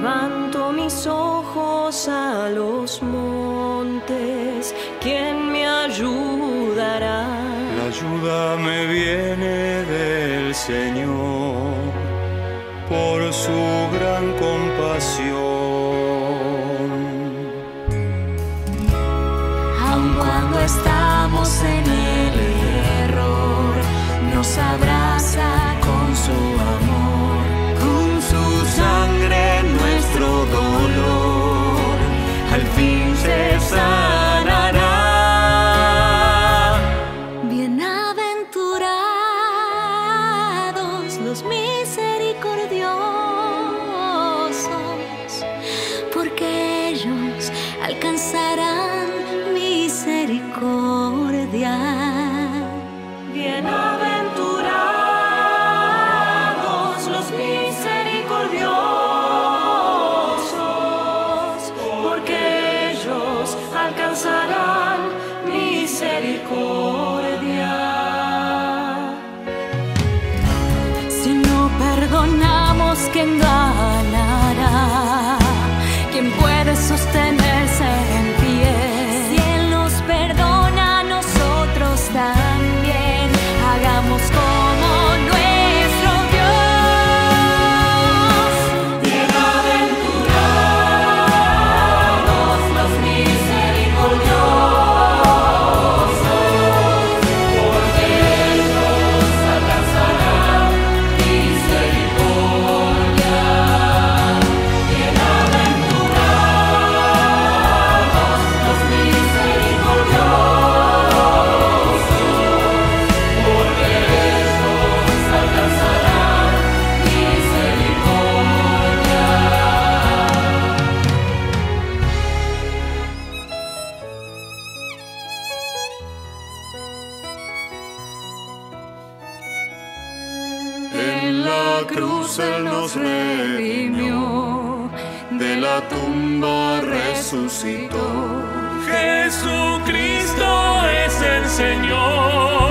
Levanto mis ojos a los montes, ¿quién me ayudará? La ayuda me viene del Señor, por su gran compasión. Aun cuando estamos en el error, nos abraza con su amor, Con su sangre nuestro dolor al fin se sanará. bienaventurados los misericordiosos, porque ellos alcanzarán misericordia. Bienaventurados los misericordiosos, porque ellos alcanzarán misericordia. Si no perdonamos, ¿quién ganará? ¿Quién puede sostenerse en pie? Si Él nos perdona, nosotros también hagamos como nuestro Dios. Bienaventurados los misericordiosos, porque ellos alcanzarán misericordia. Bienaventurados los misericordiosos, porque ellos alcanzarán misericordia. En la cruz Él nos redimió, de la tumba resucitó. Jesucristo es el Señor.